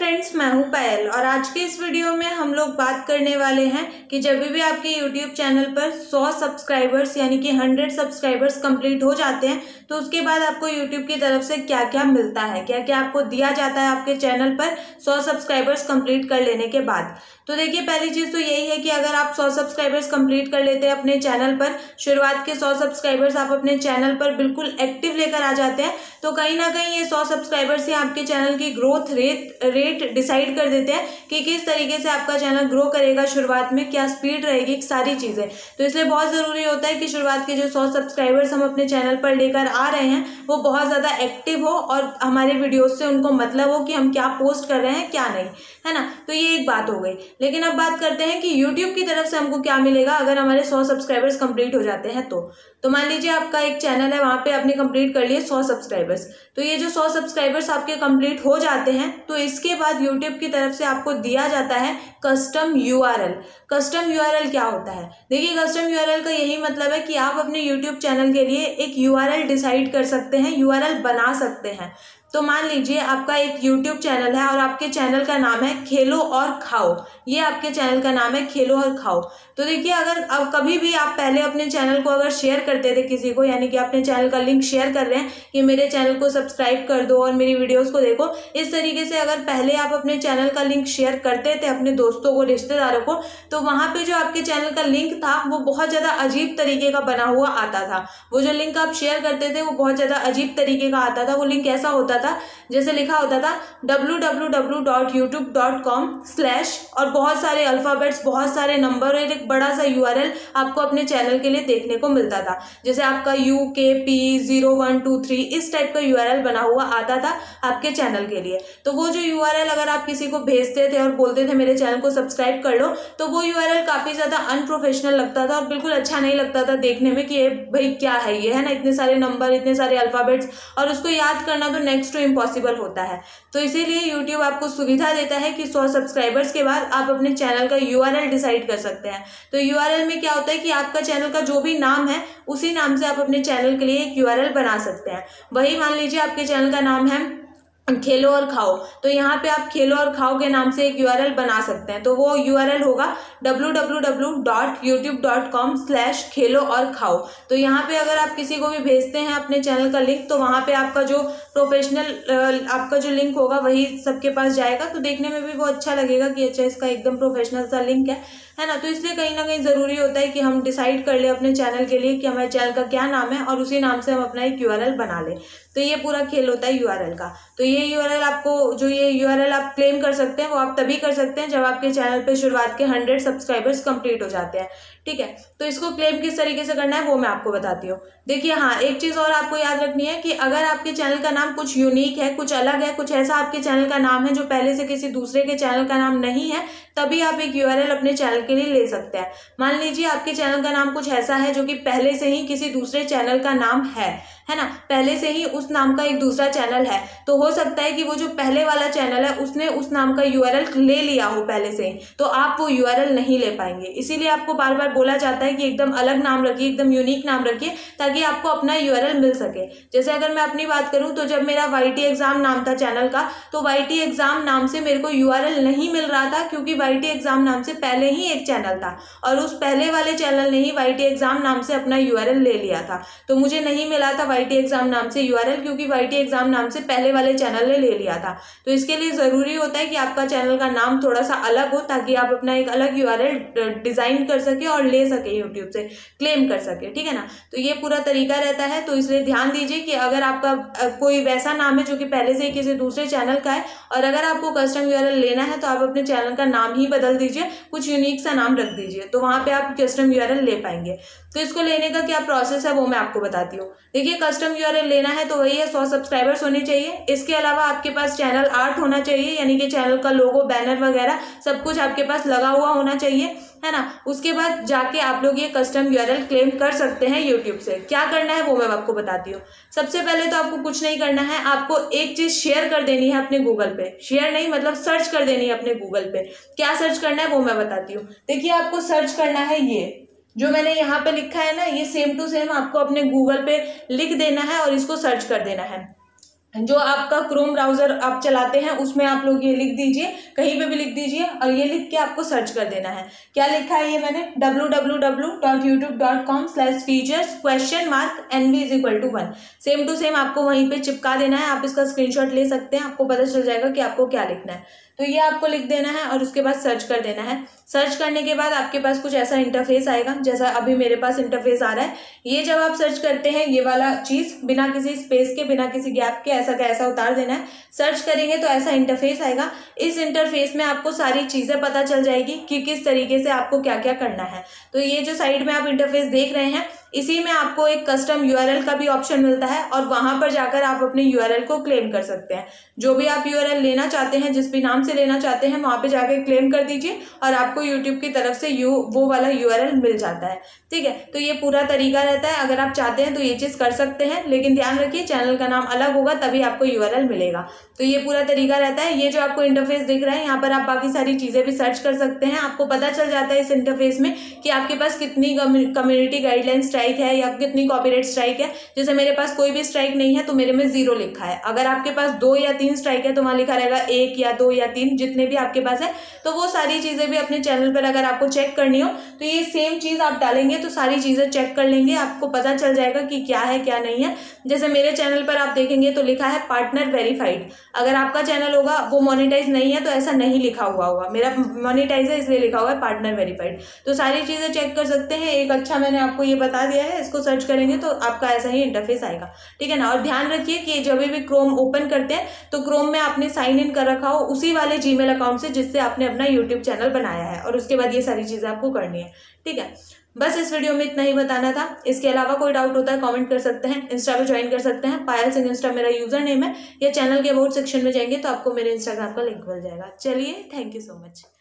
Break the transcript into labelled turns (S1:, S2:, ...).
S1: Friends, मैं हूं पायल और आज के इस वीडियो में हम लोग बात करने वाले हैं कि जब भी आपके यूट्यूब चैनल पर 100 सब्सक्राइबर्स यानी कि 100 सब्सक्राइबर्स कंप्लीट हो जाते हैं तो उसके बाद आपको यूट्यूब की तरफ से क्या क्या मिलता है, क्या क्या आपको दिया जाता है आपके चैनल पर 100 सब्सक्राइबर्स कंप्लीट कर लेने के बाद। तो देखिए, पहली चीज़ तो यही है कि अगर आप 100 सब्सक्राइबर्स कंप्लीट कर लेते हैं अपने चैनल पर, शुरुआत के 100 सब्सक्राइबर्स आप अपने चैनल पर बिल्कुल एक्टिव लेकर आ जाते हैं, तो कहीं ना कहीं ये 100 सब्सक्राइबर्स ही आपके चैनल की ग्रोथ रेट डिसाइड कर देते हैं कि किस तरीके से आपका चैनल ग्रो करेगा, शुरुआत में क्या स्पीड रहेगी, सारी चीज़ें। तो इसलिए बहुत ज़रूरी होता है कि शुरुआत के जो 100 सब्सक्राइबर्स हम अपने चैनल पर लेकर आ रहे हैं वो बहुत ज़्यादा एक्टिव हो और हमारे वीडियोस से उनको मतलब हो कि हम क्या पोस्ट कर रहे हैं क्या नहीं, है ना। तो ये एक बात हो गई। लेकिन अब बात करते हैं कि यूट्यूब की तरफ से हमको क्या मिलेगा अगर हमारे 100 सब्सक्राइबर्स कंप्लीट हो जाते हैं। तो मान लीजिए आपका एक चैनल है, वहाँ पे आपने कंप्लीट कर लिए 100 सब्सक्राइबर्स। तो ये जो 100 सब्सक्राइबर्स आपके कंप्लीट हो जाते हैं तो इसके बाद यूट्यूब की तरफ से आपको दिया जाता है कस्टम यूआरएल। कस्टम यूआरएल क्या होता है? देखिए, कस्टम यूआरएल का यही मतलब है कि आप अपने यूट्यूब चैनल के लिए एक यूआरएल डिसाइड कर सकते हैं, यूआरएल बना सकते हैं। तो मान लीजिए आपका एक यूट्यूब चैनल है और आपके चैनल का नाम है खेलो और खाओ। ये आपके चैनल का नाम है खेलो और खाओ। तो देखिए, अगर अब कभी भी आप पहले अपने चैनल को अगर शेयर करते थे किसी को, यानी कि अपने चैनल का लिंक शेयर कर रहे हैं कि मेरे चैनल को सब्सक्राइब कर दो और मेरी वीडियोस को देखो, इस तरीके से अगर पहले आप अपने चैनल का लिंक शेयर करते थे अपने दोस्तों को, रिश्तेदारों को, तो वहाँ पे जो आपके चैनल का लिंक था वो बहुत ज़्यादा अजीब तरीके का बना हुआ आता था। वो जो लिंक आप शेयर करते थे वो बहुत ज़्यादा अजीब तरीके का आता था। वो लिंक ऐसा होता था, जैसे लिखा होता था www.youtube.com/ और बहुत सारे अल्फाबेट्स, बहुत सारे नंबर और एक बड़ा सा यूआरएल आपको अपने चैनल के लिए देखने को मिलता था। जैसे आपका UKP0123 इस टाइप का यूआरएल बना हुआ आता था आपके चैनल के लिए। तो वो जो यूआरएल अगर आप किसी को भेजते थे और बोलते थे मेरे चैनल को सब्सक्राइब कर लो, तो वो यूआरएल काफ़ी ज़्यादा अनप्रोफेशनल लगता था और बिल्कुल अच्छा नहीं लगता था देखने में कि ये भाई क्या है ये, है ना, इतने सारे नंबर, इतने सारे अल्फाबेट्स और उसको याद करना तो नेक्स्ट टू इम्पॉसिबल होता है। तो इसीलिए यूट्यूब आपको सुविधा देता है कि 100 सब्सक्राइबर्स के बाद आप अपने चैनल का यूआरएल डिसाइड कर सकते हैं। तो यूआरएल में क्या होता है कि आपका चैनल का जो भी नाम है उसी नाम से आप अपने चैनल के लिए एक यूआरएल बना सकते हैं। वही मान लीजिए आपके चैनल का नाम है खेलो और खाओ, तो यहाँ पे आप खेलो और खाओ के नाम से एक यूआरएल बना सकते हैं। तो वो यूआरएल होगा www.youtube.com/खेलो और खाओ। तो यहाँ पे अगर आप किसी को भी भेजते हैं अपने चैनल का लिंक, तो वहाँ पे आपका जो प्रोफेशनल आपका जो लिंक होगा वही सबके पास जाएगा। तो देखने में भी वो अच्छा लगेगा कि अच्छा, इसका एकदम प्रोफेशनल सा लिंक है ना। तो इसलिए कहीं ना कहीं ज़रूरी होता है कि हम डिसाइड कर ले अपने चैनल के लिए कि हमारे चैनल का क्या नाम है और उसी नाम से हम अपना एक यूआरएल बना लें। तो ये पूरा खेल होता है यूआरएल का। तो ये यूआरएल आपको, जो ये यूआरएल आप क्लेम कर सकते हैं वो आप तभी कर सकते हैं जब आपके चैनल पे शुरुआत के 100 सब्सक्राइबर्स कंप्लीट हो जाते हैं, ठीक है। तो इसको क्लेम किस तरीके से करना है वो मैं आपको बताती हूँ। देखिए, हाँ, एक चीज़ और आपको याद रखनी है कि अगर आपके चैनल का नाम कुछ यूनिक है, कुछ अलग है, कुछ ऐसा आपके चैनल का नाम है जो पहले से किसी दूसरे के चैनल का नाम नहीं है, तभी आप एक यूआरएल अपने चैनल के लिए ले सकते हैं। मान लीजिए आपके चैनल का नाम कुछ ऐसा है जो कि पहले से ही किसी दूसरे चैनल का नाम है ना, पहले से ही उस नाम का एक दूसरा चैनल है, तो हो सकता है कि वो जो पहले वाला चैनल है उसने उस नाम का यूआरएल ले लिया हो पहले से ही, तो आप वो यूआरएल नहीं ले पाएंगे। इसीलिए आपको बार बार बोला जाता है कि एकदम अलग नाम रखिए, एकदम यूनिक नाम रखिए, ताकि आपको अपना यूआरएल मिल सके। जैसे अगर मैं अपनी बात करूं तो जब मेरा YT एग्जाम नाम था चैनल का, तो YT एग्जाम नाम से मेरे को यूआरएल नहीं मिल रहा था, क्योंकि YT एग्जाम नाम से पहले ही एक चैनल था और उस पहले वाले चैनल ने ही YT एग्जाम नाम से अपना यूआरएल ले लिया था। तो मुझे नहीं मिला था YT एग्जाम नाम से यूआरएल, क्योंकि YT एग्जाम नाम से पहले वाले चैनल ने ले लिया था। तो इसके लिए ज़रूरी होता है कि आपका चैनल का नाम थोड़ा सा अलग हो, ताकि आप अपना एक अलग यूआरएल डिज़ाइन कर सके और ले सके, यूट्यूब से क्लेम कर सके, ठीक है ना। तो ये पूरा तरीका रहता है। तो इसलिए ध्यान दीजिए कि अगर आपका कोई वैसा नाम है जो कि पहले से ही किसी दूसरे चैनल का है और अगर आपको कस्टम यूआरएल लेना है, तो आप अपने चैनल का नाम ही बदल दीजिए, कुछ यूनिक सा नाम रख दीजिए, तो वहाँ पे आप कस्टम यूआरएल ले पाएंगे। तो इसको लेने का क्या प्रोसेस है वो मैं आपको बताती हूँ। देखिए, कस्टम यूआरएल लेना है तो वही है, 100 सब्सक्राइबर्स होने चाहिए। इसके अलावा आपके पास चैनल आर्ट होना चाहिए, यानी कि चैनल का लोगो, बैनर वगैरह सब कुछ आपके पास लगा हुआ होना चाहिए, है ना। उसके बाद जाके आप लोग ये कस्टम यूआरएल क्लेम कर सकते हैं यूट्यूब से। क्या करना है वो मैं आपको बताती हूँ। सबसे पहले तो आपको कुछ नहीं करना है, आपको एक चीज़ शेयर कर देनी है अपने गूगल पे। शेयर नहीं, मतलब सर्च कर देनी है अपने गूगल पे। क्या सर्च करना है वो मैं बताती हूँ। देखिए, आपको सर्च करना है, ये जो मैंने यहाँ पे लिखा है ना, ये सेम टू सेम आपको अपने गूगल पे लिख देना है और इसको सर्च कर देना है। जो आपका क्रोम ब्राउजर आप चलाते हैं उसमें आप लोग ये लिख दीजिए, कहीं पे भी लिख दीजिए, और ये लिख के आपको सर्च कर देना है। क्या लिखा है ये मैंने, www.youtube.com/features?NV=1। सेम टू सेम आपको वहीं पे चिपका देना है। आप इसका स्क्रीनशॉट ले सकते हैं, आपको पता चल जाएगा कि आपको क्या लिखना है। तो ये आपको लिख देना है और उसके बाद सर्च कर देना है। सर्च करने के बाद आपके पास कुछ ऐसा इंटरफेस आएगा जैसा अभी मेरे पास इंटरफेस आ रहा है। ये जब आप सर्च करते हैं ये वाला चीज बिना किसी स्पेस के, बिना किसी गैप के ऐसा का ऐसा उतार देना है। सर्च करेंगे तो ऐसा इंटरफेस आएगा। इस इंटरफेस में आपको सारी चीजें पता चल जाएगी कि किस तरीके से आपको क्या क्या करना है। तो ये जो साइड में आप इंटरफेस देख रहे हैं इसी में आपको एक कस्टम यूआरएल का भी ऑप्शन मिलता है और वहां पर जाकर आप अपने यूआरएल को क्लेम कर सकते हैं। जो भी आप यूआरएल लेना चाहते हैं, जिस भी नाम से लेना चाहते हैं, वहां पे जाकर क्लेम कर दीजिए और आपको यूट्यूब की तरफ से वो वाला यूआरएल मिल जाता है। ठीक है, तो ये पूरा तरीका रहता है। अगर आप चाहते हैं तो ये चीज कर सकते हैं, लेकिन ध्यान रखिए चैनल का नाम अलग होगा तभी आपको यूआरएल मिलेगा। तो ये पूरा तरीका रहता है। ये जो आपको इंटरफेस दिख रहा है यहाँ पर आप बाकी सारी चीजें भी सर्च कर सकते हैं। आपको पता चल जाता है इस इंटरफेस में कि आपके पास कितनी कम्युनिटी गाइडलाइन स्ट्राइक है या कितनी कॉपीराइट स्ट्राइक है। जैसे मेरे पास कोई भी स्ट्राइक नहीं है तो मेरे में 0 लिखा है। अगर आपके पास 2 या 3 स्ट्राइक है तो वहां लिखा रहेगा 1 या 2 या 3, जितने भी आपके पास है। तो वो सारी चीजें भी अपने चैनल पर अगर आपको चेक करनी हो तो ये सेम चीज आप डालेंगे तो सारी चीजें चेक कर लेंगे, आपको पता चल जाएगा कि क्या है क्या नहीं है। जैसे मेरे चैनल पर आप देखेंगे तो लिखा है पार्टनर वेरीफाइड। अगर आपका चैनल होगा वो मोनेटाइज नहीं है तो ऐसा नहीं लिखा हुआ होगा। मेरा मोनेटाइज है इसलिए लिखा हुआ है पार्टनर वेरीफाइड। तो सारी चीजें चेक कर सकते हैं। एक अच्छा मैंने आपको ये बता दिया है, इसको सर्च करेंगे तो आपका ऐसा ही इंटरफेस आएगा। ठीक है ना। और ध्यान रखिए कि जब भी क्रोम ओपन करते हैं तो क्रोम में आपने साइन इन कर रखा हो उसी वाले जीमेल अकाउंट से जिससे आपने अपना यूट्यूब चैनल बनाया है, और उसके बाद ये सारी चीजें आपको करनी है। ठीक है, बस इस वीडियो में इतना ही बताना था। इसके अलावा कोई डाउट होता है कमेंट कर सकते हैं, इंस्टा पे ज्वाइन कर सकते हैं। पायल सिंह इंस्टा मेरा यूजर नेम है, या चैनल के अबाउट सेक्शन में जाएंगे तो आपको मेरे इंस्टाग्राम का लिंक मिल जाएगा। चलिए, थैंक यू सो मच।